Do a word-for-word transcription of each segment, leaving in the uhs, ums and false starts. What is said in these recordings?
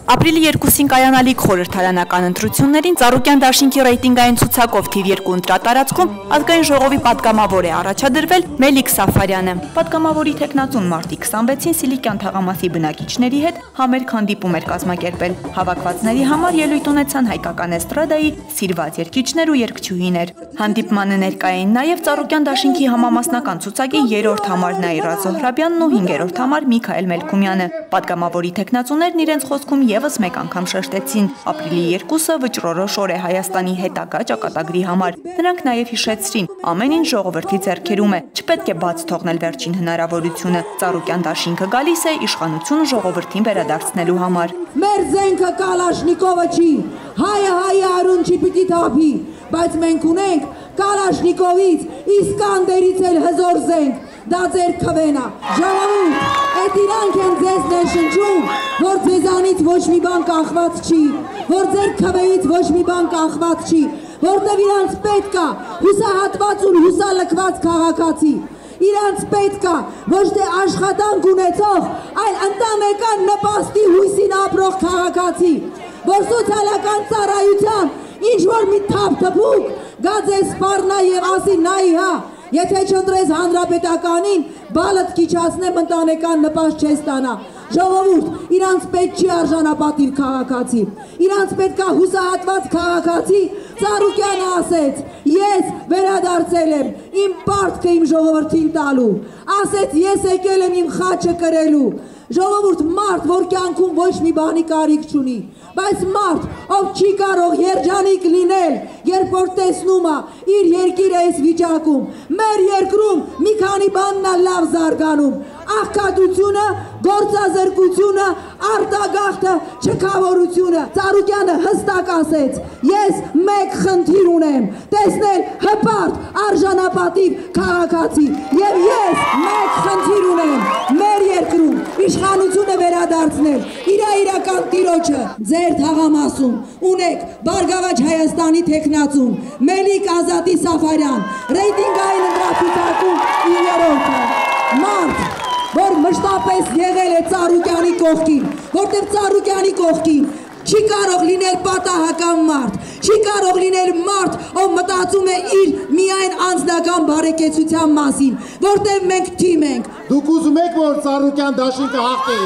Ապրիլի երկուսին կայանալիք խորհրդարանական ընտրություններին Ծառուկյան դաշինքի ռեյտինգային ցուցակով թիվ երկու ընտրատարածքում ազգային ժողովի պատգամավոր է առաջադրվել Մելիք Սաֆարյանը։ Պատգամավորի թեկնածուն մարտի քսանվեցին Սիլիկյան թաղամասի բնակիչների հետ համերգ հանդիպում էր կազմակերպել։ Հավաքվածների համար ելույթ ունեցան հայկական էստրադայի սիրված երգիչներ ու երգչուհիներ։ Հանդիպմանը ներկա էին նաև Ծառուկյան դաշինքի համամասնական ցուցակի երրորդ համար Նաիրա Զոհրաբյանն ու հինգերորդ համար Միքայել Մելքումյանը։ Պատգամավորի թեկնածուներն իրենց խոսքում եւս մեկ անգամ շեշտեցին ապրիլի երկուսը վճռորոշ օր է Հայաստանի հետագա ճակատագրի համար։ Նրանք նաև հիշեցրին, ամեն ինչ ժողովրդի ձեռքերում է, չպետք է բաց թողնել վերջին հնարավորությունը։ Ծառուկյան դաշինքը գալիս է իշխանությունը ժողովրդին վերադարձնելու համար։ Մեր զենքը Կալաշնիկովը չի, հայը հայի արուն չի պիտի թափի, բայց մենք ունենք Կալաշնիկովից, Իսկանդերից էլ հզոր զենք, դա ձեր քվենա։ Ժողովուրդ, այդ իրանք են ձեզ ներշնչում, որ ձեզանից ոչ մի բան կախված չի, որ ձեր քվեից ոչ մի բան կախված չի, որտեղ իրանց պետք է հուսահատված ու հուսալքված քաղաքացի։ Իրանց պետք է ոչ թե աշխատանք ունեցող, այլ ընտանեկան նպաստի հույսին ապրող քաղաքացի, որ սոցիալական ծառայության ինչ որ մի թափ-թփուկ գա ձեզ սպառնա եւ ասի նայի հա, եթե չընտրես հանրապետականին, բալդ քիչացնեմ ընտանեկան նպաստ չես ստանա։ Ժողովուրդ, իրանց պետք չի արժանապատիվ քաղաքացի, իրանց պետք է հուսահատված քաղաքացի։ Ծառուկյանը ասեց, ես վերադարձել եմ, իմ պարտքը իմ ժողովրդին տալու, ասեց ես եկել եմ իմ խաչը կրելու։ Ժողովուրդ, մարդ, որ կյանքում ոչ մի բանի կարիք չունի, բայց մարդ, ով չի կարող երջանիկ լինել, երբ որ տեսնում է իր երկիրը այս վիճակում, մեր երկրում մի քանի բանն է լավ զարգանում, աղքատությունը, գործազրկությունը, արտագաղթը, չքավորությունը։ Ծառուկյանը հստակ ասեց, ես մեկ խնդիր ունեմ, տեսնել հպարտ, արժանապատիվ քաղաքացի, եւ ես մեկ խնդիր ունեմ, մեր երկրում իշխանությունը վերադարձնել, իր իրական տիրոջը։ Ձեր թաղամասում ունեք Բարգավաճ Հայաստանի թեկնածուն Մելիք Ազատի Սաֆարյան, ռեյտինգային ընտրացուցակում երրորդը, մարդ, որ մշտապես եղել է Ծառուկյանի կողքին, որտեղ Ծառուկյանի կողքին չի կարող լինել պատահական մարդ, չի կարող լինել մարդ, ով մտածում է իր միայն անձնական բարեկեցության մասին, որտեղ մենք թիմ ենք։ Դուք ուզում եք, որ Ծառուկյան դաշինքը հաղթի։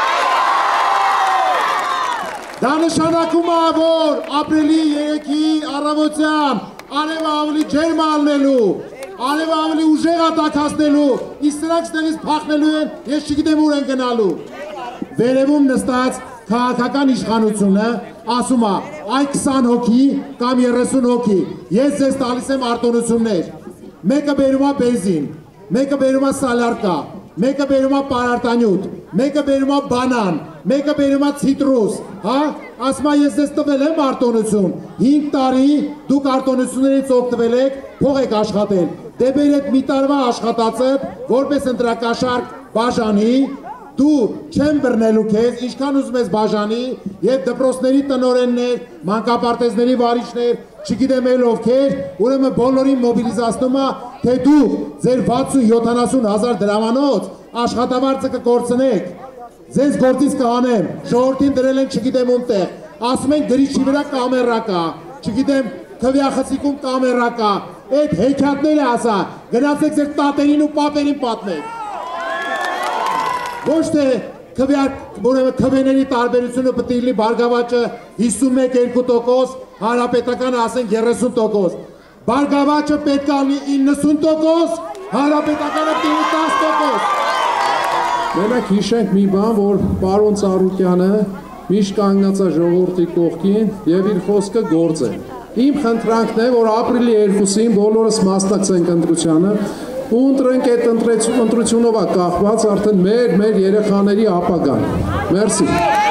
Դա նշանակում է, որ ապրիլի երեքի առավոտյան արևը ավելի ջերմ ալնելու, արևը ավելի ուժեղ ատաքացնելու, իսկ նրանք ստեղից փախնելու են, ես չգիտեմ ուր են գնալու։ Վերևում նստած քաղաքական իշխանությունը ասում է, այ քսան հոգի կամ երեսուն հոգի, ես ձեզ տալիս եմ արտոնություններ, մեկը բերում է բենզին, մեկը բերում է սալարկա, մեկը բերում է պարարտանյութ, մեկը բերում է բանան, մեկը բերում է ցիտրուս, հա, ասում է ես ձեզ տվել եմ արտոնություն, հինգ տարի դուք արտոնություններից օգտվել եք, փող եք աշխատել, դե բերեք մի տարվա աշխատածը, որպես ընտրակաշարք բաժանի, դու չեմ բռնելու քեզ, ինչքան ուզում ես բաժանի, եւ դպրոցների տնօրեններ, մանկապարտեզների վարիչներ, չգիտեմ էլ ովքեր, ուրեմն բոլորին մոբիլիզացնում է, թե դու ձեր վաթսուն-յոթանասուն հազար դրամանոց աշխատավարձը կկորցնեք, ձեզ գործից կհանեմ, ժողովրդին դրել են չգիտեմ ոնտեղ, ասում են գրիչի վրա կամերա կա, չգիտեմ քվյախցիկում կամերա կա, այդ հեքիաթները ասա, գնացեք ձեր տատերին ու պապերին պատմեք։ Ոչ թե քվեների տարբերությունը պետք է լինի Բարգավաճը հիսունմեկ երկու տոկոս, հանրապետականը ասենք երեսուն տոկոս։ Բարգավաճը պետք է լինի իննսուն տոկոս, հանրապետականը պետք է տասը տոկոս։ Մենակ հիշենք մի բան, որ պարոն Ծառուկյանը միշտ կանգնած է ժողովրդի կողքին եւ իր խոսքը գործ է։ Իմ խնդրանքն է, որ ապրիլի երկուսին բոլորս մասնակցենք ընտրությանը ու ընտրենք այդ ընտրությունով է կախված արդեն մեր մեր երեխաների ապագան։ Մերսի։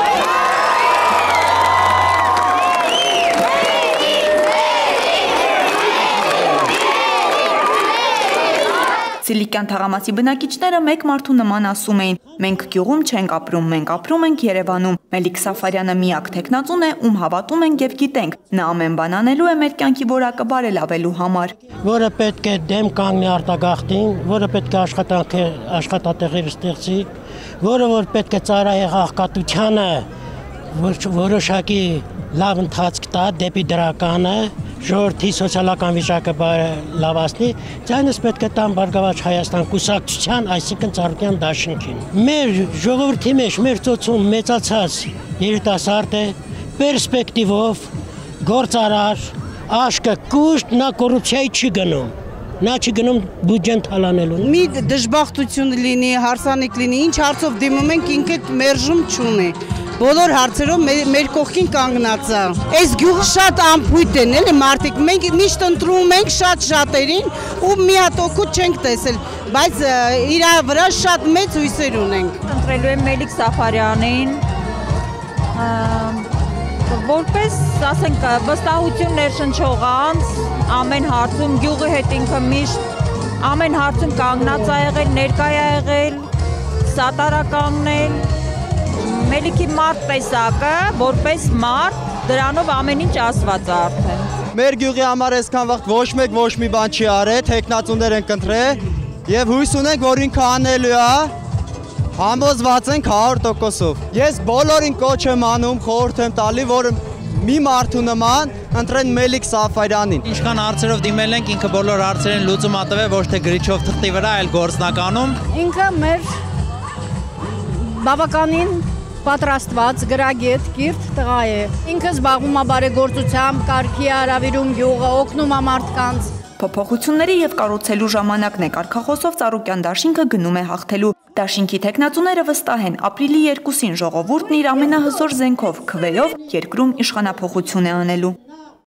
Սիլիկյան թաղամասի բնակիչները մեկ մարդու նման ասում էին. մենք գյուղում չենք ապրում, մենք ապրում ենք Երևանում։ Մելիք Սաֆարյանը միակ թեկնածուն է, ում հավատում ենք եւ գիտենք։ Նա ամեն բան անելու է մեր կյանքի որակը բարելավելու համար։ Որը պետք է դեմ կանգնի արտագաղթին, որը պետք է աշխատանքի աշխատատեղեր ստեղծի, որը որ պետք է ծառայի աղքատությանը որոշակի լավ ընթացք տա դեպի դրականը, ժողովրդի սոցիալական վիճակը լավացնի, ձայնս պետք է տան Բարգավաճ Հայաստան կուսակցության, այսինքն Ծառուկյան դաշինքին։ Մեր ժողովրդի մեջ, մեր ծոցում մեծացած երիտասարդ է, պերսպեկտիվով, գործարար, աշկը կուշտ, նա կոռուպցիայի չի գնում։ Նա չի գնում բյուջեն թալանելու։ Մի դժբախտություն լինի, հարսանիք լինի, ինչ հարցով դիմում ենք, ինքը մերժում չունի։ Բոլոր հարցերով մեր կողքին կանգնած է։ Այս գյուղը շատ անփույթ են, էլի մարդիկ, մենք միշտ ընտրում ենք շատ շատերին ու մի հատ օգուտ չենք տեսել, բայց իր վրա շատ մեծ հույսեր ունենք։ Ընտրելու եմ Մելիք Սաֆարյանին, որպես, ասենք, վստահություն ներշնչող անձ, ամեն հարցում գյուղի հետ ինքը միշտ ամեն հարցում կանգնած ա եղել, ներկայ ա եղել, սատարականն Մելիքի մարդ տեսակը, որպես մարդ, դրանով ամեն ինչ ասված է արդեն։ Մեր գյուղի համար այսքան վաղ ոչ մեկ ոչ մի բան չի արել, թեկնածուներ են կընտրել եւ հույս ունենք, որ ինքը անելու է, համոզված ենք հարյուր տոկոսով։ Ես բոլորին կոչ եմ անում, խորհուրդ եմ տալի, որ մի մարդու նման ընտրեն Մելիք Սաֆարյանին։ Ինչքան հարցերով դիմել ենք, ինքը բոլոր հարցերին լուծում ա տվել, ոչ թե գրիչով թղթի վրա, այլ գործնականում։ Ինքը մեր բավականին պատրաստված գրագետ կիրթ տղա է։ Ինքը զբաղվում է բարեգործությամբ, կարգի հարավիրում գյուղը, օգնում է մարդկանց։ Փոփոխությունների եւ կառուցելու ժամանակն է կարգախոսով Ծառուկյան դաշինքը գնում է հաղթելու։ Դաշինքի տեխնացուները վստահ են, ապրիլի երկուսին ժողովուրդն իր ամենահզոր զենքով քվեով երկրում իշխանափոխություն է անելու։